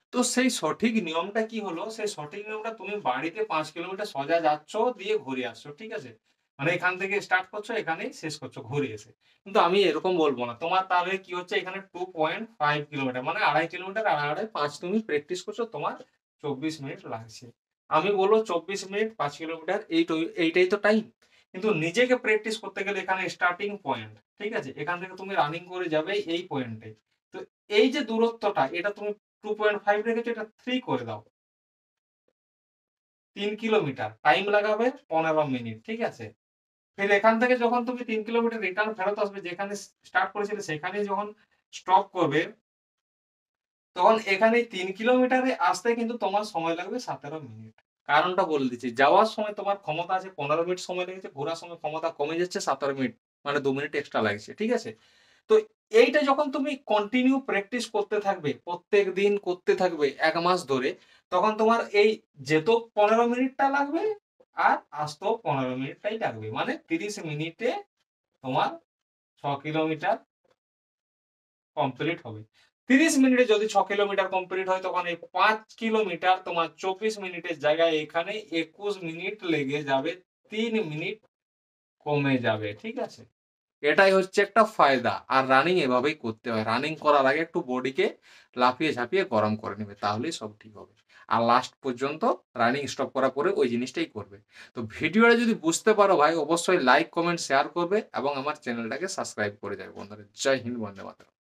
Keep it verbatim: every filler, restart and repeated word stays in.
তো সেই সঠিক নিয়মটা কি হলো? সেই সঠিক নিয়মটা তুমি বাড়িতে পাঁচ কিলোমিটার সোজা যাচ্ছ, দিয়ে ঘুরে আসছো। ঠিক আছে? মানে এখান থেকে স্টার্ট করছো, এখানেই শেষ করছো ঘুরে এসে। কিন্তু আমি এরকম বলব না। তোমার তাহলে কি হচ্ছে এখানে দুই পয়েন্ট পাঁচ কিলোমিটার মানে আড়াই কিলোমিটার আর আড়াই পাঁচ তুমি প্র্যাকটিস করছো, তোমার চব্বিশ মিনিট লাগছে। আমি বলব চব্বিশ মিনিট পাঁচ কিলোমিটার এইটো এইটাই তো টাইম। কিন্তু নিজেকে প্র্যাকটিস করতে গেলে এখানে স্টার্টিং পয়েন্ট, ঠিক আছে? এখান থেকে তুমি রানিং করে যাবে এই পয়েন্টে। তো এই যে দূরত্বটা এটা তুমি দুই পয়েন্ট পাঁচ রেখেছো, এটা তিন করে দাও। তিন কিলোমিটার। টাইম লাগাবে পনেরো মিনিট। ঠিক আছে? ফির এখান থেকে যখন তুমি তিন কিলোমিটার রিটার্ন ফেরত আসবে, যেখানে স স্টার্ট করেছিলে সেখানেই যখন স্টপ করবে, তখন এখানে তিন কিলোমিটারে আসতে কিন্তু তোমার সময় লাগবে সতেরো মিনিট। কারণটা বলে দিচ্ছি। যাওয়ার সময় তোমার ক্ষমতা আছে পনেরো মিনিট সময় লেগেছে, ঘোরার সময় ক্ষমতা কমে যাচ্ছে সতেরো মিনিট। মানে দুই মিনিট এক্সট্রা লাগছে। ঠিক আছে? তো এইটা যখন তুমি কন্টিনিউ প্র্যাকটিস করতে থাকবে, প্রত্যেকদিন করতে থাকবে এক মাস ধরে, তখন তোমার এই যেতেও পনেরো মিনিটটা লাগবে আর আসতেও পনেরো মিনিটটাই লাগবে। মানে ত্রিশ মিনিটে তোমার ছয় কিলোমিটার কমপ্লিট হবে। ত্রিশ মিনিটে যদি ছয় কিলোমিটার কমপ্লিট হয়, তখন এই পাঁচ কিলোমিটার তোমার চব্বিশ মিনিটের জায়গায় এখানে একুশ মিনিট লেগে যাবে। তিন মিনিট কমে যাবে। ঠিক আছে? এটাই হচ্ছে একটা ফায়দা। আর রানিং এভাবেই করতে হয়। রানিং করার আগে একটু বডিকে লাফিয়ে ঝাঁপিয়ে গরম করে নিবে। তাহলেই সব ঠিক হবে। আর লাস্ট পর্যন্ত রানিং স্টপ করার পরে ওই জিনিসটাই করবে। তো ভিডিওটা যদি বুঝতে পারো ভাই, অবশ্যই লাইক, কমেন্ট, শেয়ার করবে এবং আমার চ্যানেলটাকে সাবস্ক্রাইব করে যাবে বন্ধুরা। জয় হিন্দ, বন্দে মাতরম।